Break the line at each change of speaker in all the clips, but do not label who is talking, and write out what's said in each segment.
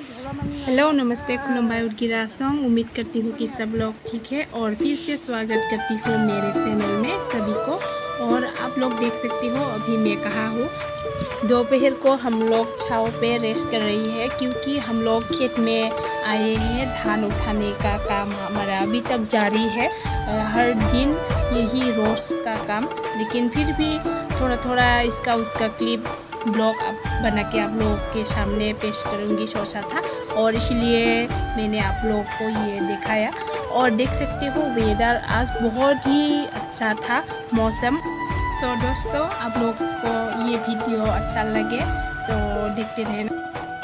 Hello नमस्ते खुलुमबाई उर्गिरासोंग। उम्मीद करती हूँ कि सब लोग ठीक है और फिर से स्वागत करती हूँ मेरे चैनल में सभी को। और आप लोग देख सकती हो अभी मैं कहाँ हूँ। दोपहर को हम लोग छाँव पे रेस्ट कर रही है क्योंकि हम लोग खेत में आए हैं। धान उठाने का काम हमारा अभी तक जारी है, हर दिन यही रोज का काम। लेकिन फिर भी थोड़ा थोड़ा इसका उसका क्लिप ब्लॉग बना के आप लोगों के सामने पेश करूँगी सोचा था, और इसलिए मैंने आप लोगों को ये दिखाया। और देख सकते हो वेदर आज बहुत ही अच्छा था मौसम। सो दोस्तों आप लोग को ये वीडियो अच्छा लगे तो देखते रहना।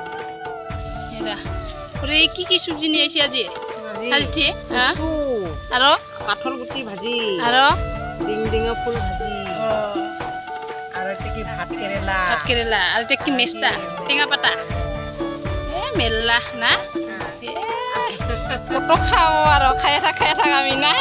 की सब्जी नहीं आइसे আজি আজি आरो
काठल गुटी भाजी
आरो
डिंग फुल भाजी आरो टेकी भात केरेला
आरो टेकी मेस्ता टेंगा पाता मेल्ला ना कत खाओ आरो खाया था आमी ना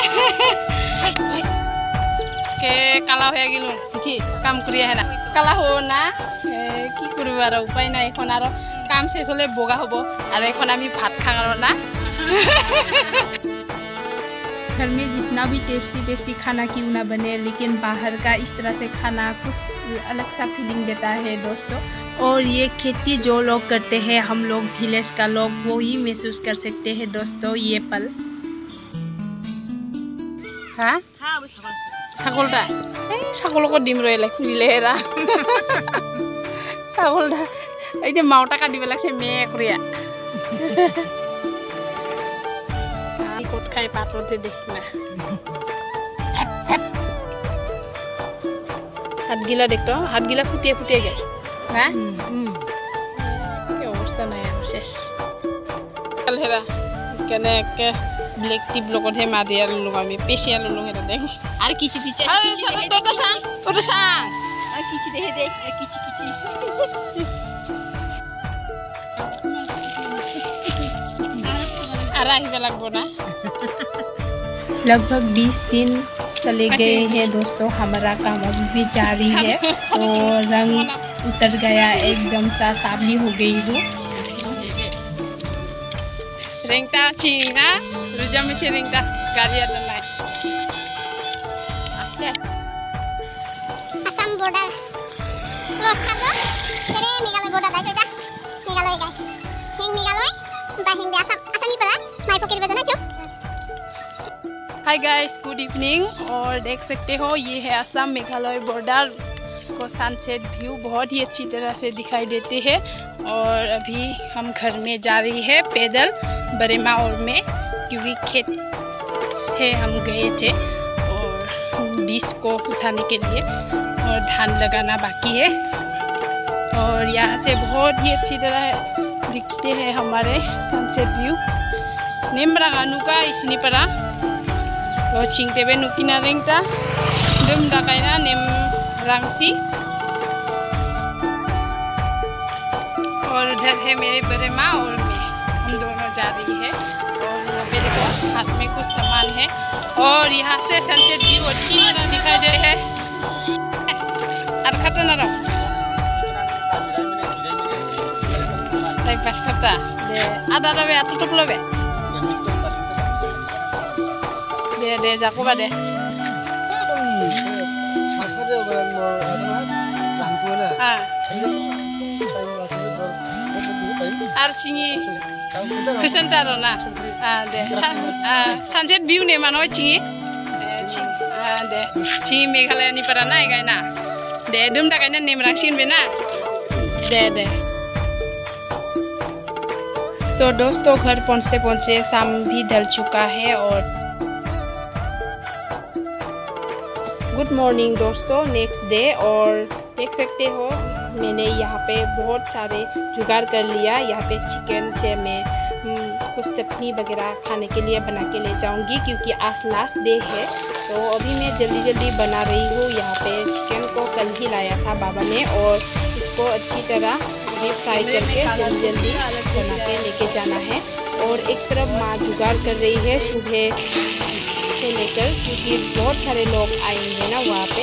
के काला हो गेलु ठीक काम करिया है ना काला हो ना की करबो आरो उपाय নাই। এখন आरो काम शेष होले बोगा होबो आरो এখন आमी भात खां आरो ना। घर में जितना भी टेस्टी खाना क्यों ना बने, लेकिन बाहर का इस तरह से खाना कुछ अलग सा फीलिंग देता है दोस्तों। और ये खेती जो लोग करते हैं, हम लोग विलेज का लोग, वो ही महसूस कर सकते हैं दोस्तों ये पल। हाँ ছাগলটা এই ছাগলকো ডিম রইলে খুঁজিলে হেরা ছাগলটা এই যে মাওটা কাটিব লাগছে মে করিয়া কত খাই পাততে দেখি না। হাতগিলা দেখতো হাতগিলা ফুটিয়ে গেল। হ্যাঁ কি অবস্থা নাই আর শেষ হেরা কেনে একে ব্লেক টিপ লগত হে মা দিয়া ললো আমি পেশিয়া ললো হেরা দেখ আর কিছি দিছে তো সাং আর কিছি দেখে দেখ কিছি आ ही लगभग ना लगभग 20 दिन चले गए हैं दोस्तों। हमारा काम अभी भी जारी है। तो रंग उतर गया एकदम सा सावली हो गई हूँ। रेंगता चीना रुजा में से रेंगता गाड़ी आता नहीं।
असम बॉर्डर क्रॉस कर दो तेरे मेघालय बॉर्डर दाई का मेघालय गाय हिंग मेघालय बा हिंग असम असमी पड़ा माय पकड़ बजना चुप।
Hi guys good evening. और देख सकते हो ये है असम मेघालय बॉर्डर को सनसेट व्यू बहुत ही अच्छी तरह से दिखाई देते हैं। और अभी हम घर में जा रही है पैदल बरेमा और में, क्योंकि खेत से हम गए थे और बीज को उठाने के लिए और धान लगाना बाकी है। और यहाँ से बहुत ही अच्छी तरह दिखते हैं हमारे सनसेट व्यू। नेमरांग अनुका इसनी परा और चिंगते बे नुकिना रेंगता दुम दाकाइना नेमरांगसी। और उधर है मेरे बड़े माँ और मैं, हम दोनों जा रही है। और मेरे को हाथ में कुछ सामान है और यहाँ से सनसेट व्यू अच्छी तरह दिखाई दे है। खाता ना रहो pas kata de ada be atutup lo be de jago ba de ar singi kesentaro na de sunset view ne mano singi de singi Meghalaya ni para na gai na de dum da gai na nemrangsin be na de तो दोस्तों घर पहुँचते शाम भी ढल चुका है। और गुड मॉर्निंग दोस्तों नेक्स्ट डे। और देख सकते हो मैंने यहाँ पे बहुत सारे जुगाड़ कर लिया। यहाँ पे चिकन से मैं कुछ चटनी वगैरह खाने के लिए बना के ले जाऊँगी, क्योंकि आज लास्ट डे है। तो अभी मैं जल्दी बना रही हूँ। यहाँ पे चिकन को कल ही लाया था बाबा ने, और इसको अच्छी तरह फ्राई करके जल्दी बना के लेके जाना है। और एक तरफ माँ जुगाड़ कर रही है सुबह से लेकर, क्योंकि बहुत सारे लोग आएंगे ना वहाँ पे।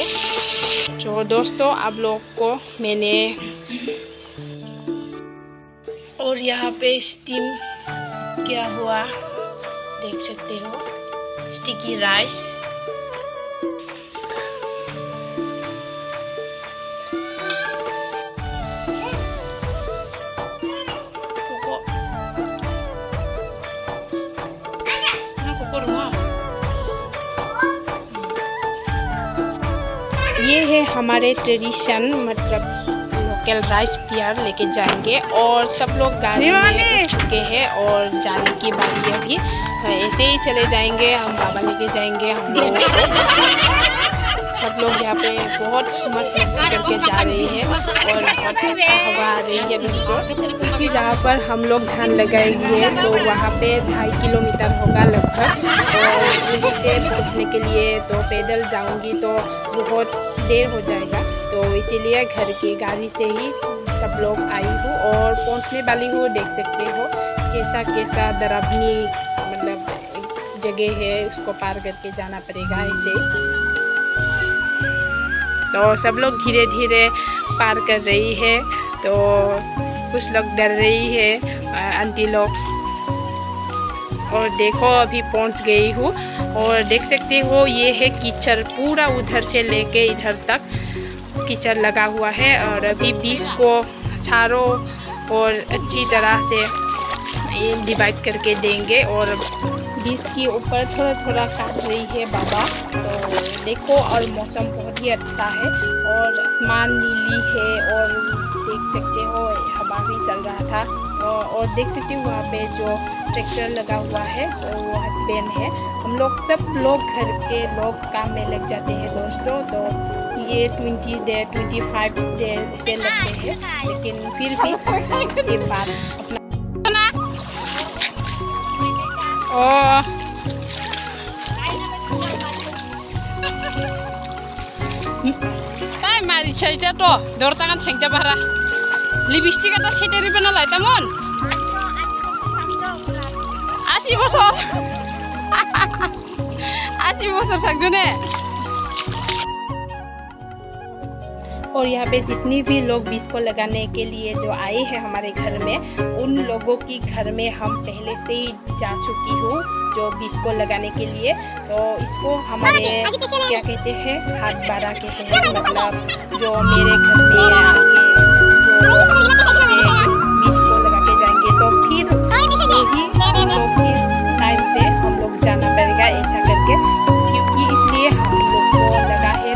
तो दोस्तों आप लोग को मैंने और यहाँ पे स्टीम किया हुआ देख सकते हो स्टिकी राइस। ये है हमारे ट्रेडिशन, मतलब लोकल राइस पेयर लेके जाएंगे और सब लोग गाड़ी में उठ चुके हैं और जाने की बारी अभी। ऐसे ही चले जाएंगे, हम बाबा लेके जाएंगे हम लोग। सब लोग यहाँ पे बहुत मस्त मस्ती करके जा रहे हैं और बहुत अच्छा हवा आ रही है दोस्तों। क्योंकि जहाँ पर हम लोग ध्यान लगाएंगे तो वहाँ पे 2.5 किलोमीटर होगा लगभग, और वहीं पे पहुँचने के लिए तो पैदल जाऊँगी तो बहुत देर हो जाएगा, तो इसीलिए घर की गाड़ी से ही सब लोग आई हूँ और पहुँचने वाली हूँ। देख सकते हो कैसा कैसा दराबनी मतलब जगह है, उसको पार करके जाना पड़ेगा ऐसे। तो सब लोग धीरे धीरे पार कर रही है, तो कुछ लोग डर रही है आंटी लोग। और देखो अभी पहुंच गई हूँ और देख सकते हो ये है कीचड़, पूरा उधर से लेके इधर तक कीचड़ लगा हुआ है। और अभी 20 को चारों और अच्छी तरह से डिवाइड करके देंगे और 20 के ऊपर थोड़ा थोड़ा काट रही है बाबा। तो देखो और मौसम बहुत ही अच्छा है और आसमान नीली है और देख सकते हो हवा भी चल रहा था। और देख सकते हो वहाँ पे जो ट्रैक्टर लगा हुआ है तो वो हस्बैंड है। हम लोग सब लोग घर के लोग काम में लग जाते हैं दोस्तों, तो ये 20 देर 25 देर से लगते हैं, लेकिन फिर भी इसके बाद अपना मारी छैटा तो दौड़ता छेंटा बारा लिपस्टिक এটা সেটে রিবে না লাই তেমন 80 বছর 80 বছর সাকজনে। और यहाँ पे जितनी भी लोग बीज को लगाने के लिए जो आए हैं हमारे घर में, उन लोगों की घर में हम पहले से ही जा चुकी हूँ जो बीज को लगाने के लिए। तो इसको हमारे क्या कहते हैं, हाथ बारा कहते हैं, मतलब जो मेरे घर में आके जो बीज को लगा के जाएंगे तो फिर वही टाइम पे हम लोग जाना पड़ेगा ऐसा करके, क्योंकि इसलिए हम लोग को लगा है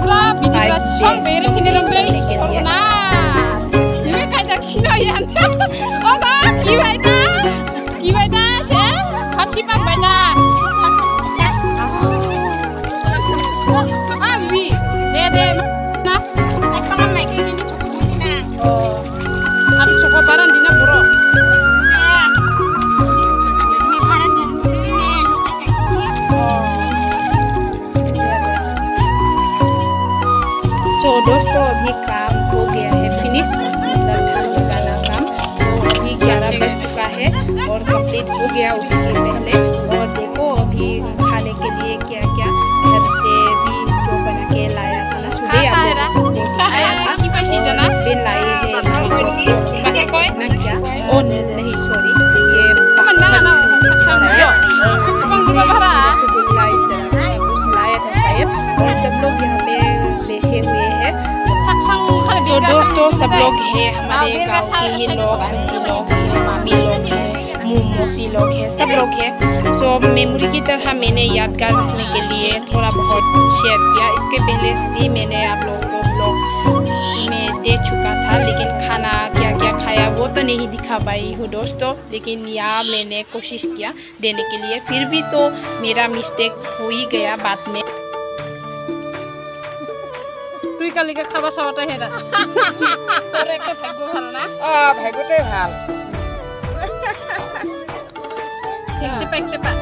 दोस्तों अभी काम हो गया है फिनिश, मतलब धान लगाना काम। तो अभी 11 बज चुका है और कंप्लीट हो गया उसके पहले। और देखो अभी खाने के लिए क्या क्या घर से भी जो बना के लाया था ना, सुबह लाए है और नहीं सॉरी ये रसगुल्ला इस तरह कुछ लाया था शायद, और सब लोग यहाँ पे बैठे हुए हैं। तो दोस्तों सब लोग हैं हमारे गाँव के लोग, आंटी लोग हैं, मामी लोग हैं, मौसी लोग हैं, सब लोग हैं। तो मेमोरी की तरह मैंने यादगार रखने के लिए थोड़ा बहुत शेयर किया। इसके पहले भी मैंने आप लोगों को ब्लॉग में दे चुका था, लेकिन खाना क्या क्या खाया वो तो नहीं दिखा पाई हूँ दोस्तों, लेकिन यहाँ मैंने कोशिश किया देने के लिए। फिर भी तो मेरा मिस्टेक हो ही गया बाद में। তুই কালিকে খাবা সবাটা হেরা তোর একটা ভাগ্য ভালো না।
ভাগ্যটাই ভাল।
দেখতে পাইতে পা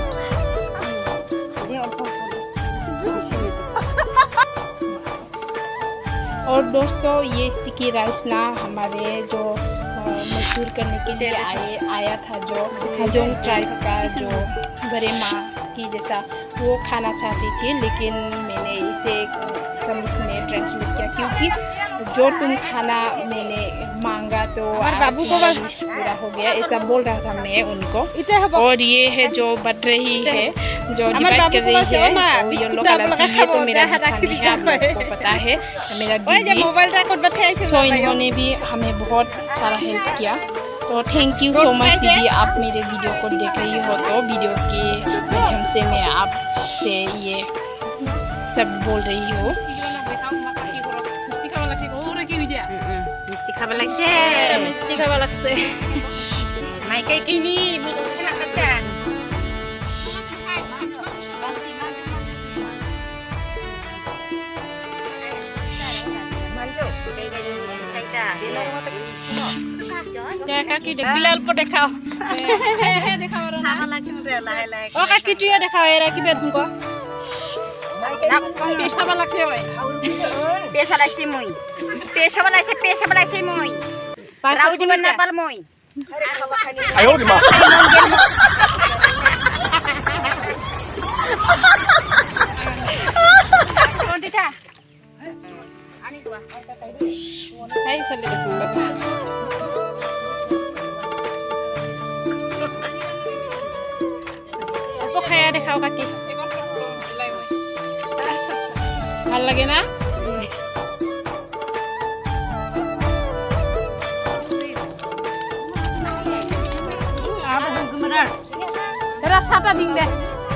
और दोस्तों ये स्टिकी राइस ना हमारे जो मजदूर करने के लिए आया था, जो हाजोंग ट्राइब का जो बड़े माँ की जैसा वो खाना चाहती थी, लेकिन मैंने इसे समझ में ट्रांसलेट किया, क्योंकि जो तुम खाना मैंने मांगा तो बाबू को पूरा हो गया ऐसा बोल रहा था मैं उनको। और ये है जो बट रही है जो डिवाइड कर रही है वो येलो कलर की, ये तो मेरा जेठानी है, आप लोगों को पता है मेरा दीदी। तो इन्होंने भी हमें बहुत सारा हेल्प किया। तो थैंक यू सो मच दीदी, आप मेरे वीडियो को देख रही हो तो वीडियो के माध्यम से मैं आपसे ये सब बोल रही हूँ।
मिस्टी खावा लागছে माइकै किनी बुझ्छ ना कता मान्छौ साइता क्या काकी बिलाल को देखाओ हे देखाओ र खाना लाग्छ मुरे लाहे लाहे ओ काकी तुय देखाओ हेरा कि बेचुको पेशाबा लाग्छ ओइ पेशा लाग्छ मुई पेशाबा लाग्छ मुई राउदी मन नेपाल मुई आयो रे मा कोन दिथा अनि दुआ हाय चले देखो तो खाया देखाओ काकी ভাল লাগে না রাস্তাটা দিন দে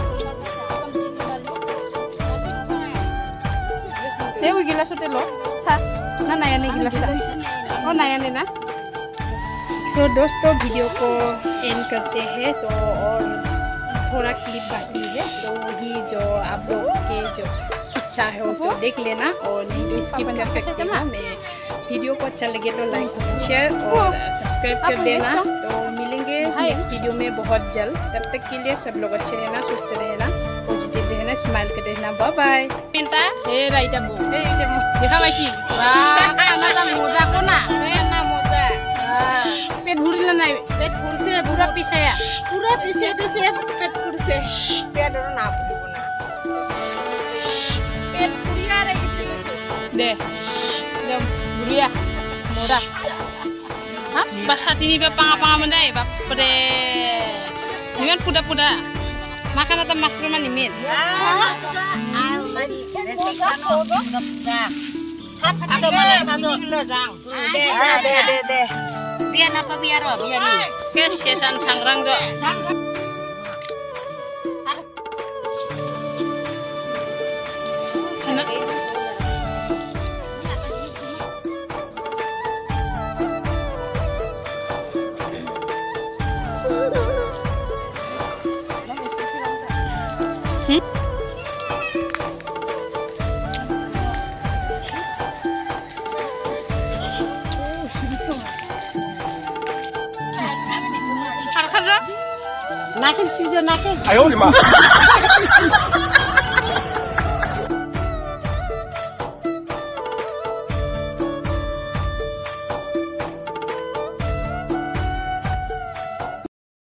তেও গিলাসতে লো ছা না নয়া नहीं गिलासটা ओ नया ने ना।
सो दोस्तों वीडियो को एंड करते हैं तो और थोड़ा क्लिप बाकी है तो वही जो आप लोग के जो इच्छा है वो तो देख लेना और नहीं तो स्किप कर सकते हो। मैं वीडियो को अच्छा लगे तो लाइक शेयर और सब्सक्राइब कर देना। तो मिलेंगे नेक्स्ट वीडियो में बहुत जल्द, तब तक के लिए सब लोग अच्छे रहना, स्वस्थ रहना, पॉजिटिव रहना, स्माइल कर रहना। Bye bye.
मिनटा ए राइटा बो देखा पाइছি वाह खानाটা মজা কো না না মজা পেট ভুরিলা নাই পেট ভুরছে পুরা পিছে পেট ভুরছে পেট আর না ভুরিব না পেট ভুরিয়া রে কিতে বেশি দে দে ভুরিয়া মোরা ha basa tini ba panga mandai bapre nimen puda makan atau mushroom nimen atau malah 1 kilo jang de biar apa biar ni ke sesan sangrang jo Nakin sujo nakin. Ayo 你妈。